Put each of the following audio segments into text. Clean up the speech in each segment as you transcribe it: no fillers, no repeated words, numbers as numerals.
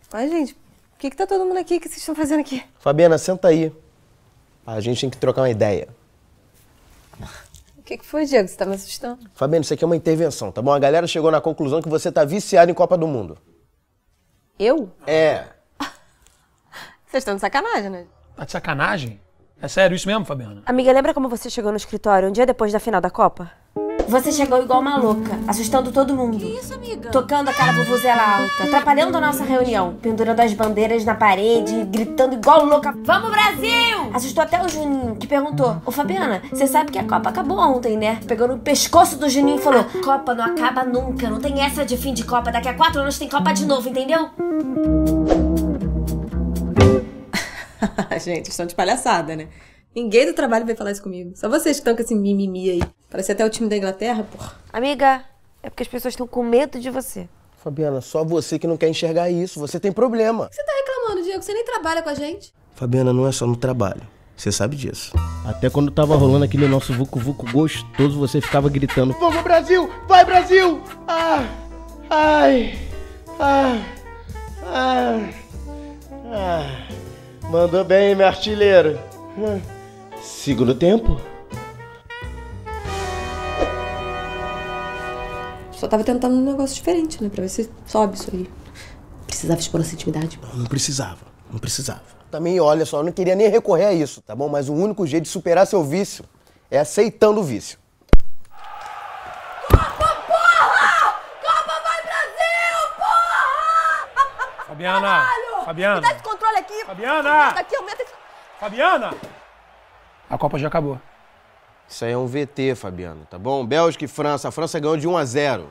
Ai, gente, por que tá todo mundo aqui? O que vocês estão fazendo aqui? Fabiana, senta aí. A gente tem que trocar uma ideia. O que foi, Diego? Você tá me assustando? Fabiana, isso aqui é uma intervenção, tá bom? A galera chegou na conclusão que você tá viciado em Copa do Mundo. Eu? É. Vocês estão de sacanagem, né? Tá de sacanagem? É sério isso mesmo, Fabiana? Amiga, lembra como você chegou no escritório um dia depois da final da Copa? Você chegou igual uma louca, assustando todo mundo. Que isso, amiga? Tocando aquela vuvuzela alta, atrapalhando a nossa reunião, pendurando as bandeiras na parede, gritando igual louca. Vamos, Brasil! Assustou até o Juninho, que perguntou: Ô Fabiana, você sabe que a Copa acabou ontem, né? Pegou no pescoço do Juninho e falou: Copa não acaba nunca, não tem essa de fim de Copa, daqui a 4 anos tem Copa de novo, entendeu? Gente, estão de palhaçada, né? Ninguém do trabalho vai falar isso comigo. Só vocês que estão com esse mimimi aí. Parece até o time da Inglaterra, porra. Amiga, é porque as pessoas estão com medo de você. Fabiana, só você que não quer enxergar isso. Você tem problema. Você tá reclamando, Diego? Você nem trabalha com a gente. Fabiana, não é só no trabalho. Você sabe disso. Até quando tava rolando aquele nosso vucu-vucu gostoso, você ficava gritando: Vamos, Brasil! Vai, Brasil! Ah! Ai! Ah! Ah! Ah! Mandou bem, meu artilheiro. Segundo tempo. Só tava tentando um negócio diferente, né? Pra ver se sobe isso aí. Precisava expor essa intimidade. Não precisava, não precisava. Também, olha só, eu não queria nem recorrer a isso, tá bom? Mas o único jeito de superar seu vício é aceitando o vício. Copa, porra! Copa vai Brasil, porra! Fabiana! Caralho! Fabiana! Me dá esse controle aqui! Fabiana! Daqui, aumenta esse... Fabiana! A Copa já acabou. Isso aí é um VT, Fabiana, tá bom? Bélgica e França. A França ganhou de 1-0.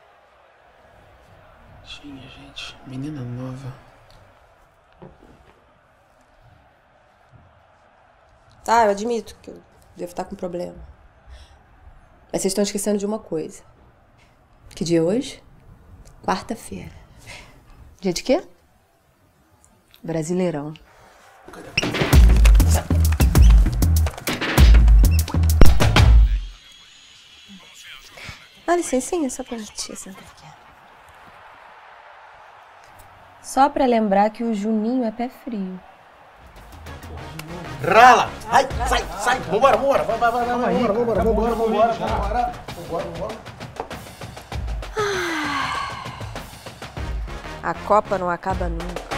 Tinha, gente. Menina nova. Tá, eu admito que eu devo estar com problema. Mas vocês estão esquecendo de uma coisa. Que dia é hoje? Quarta-feira. Dia de quê? Brasileirão. Dá licencinha, só pra tia sentar aqui. Só pra lembrar que o Juninho é pé frio. Rala! Ai, sai! Vambora! Vambora! A Copa não acaba nunca.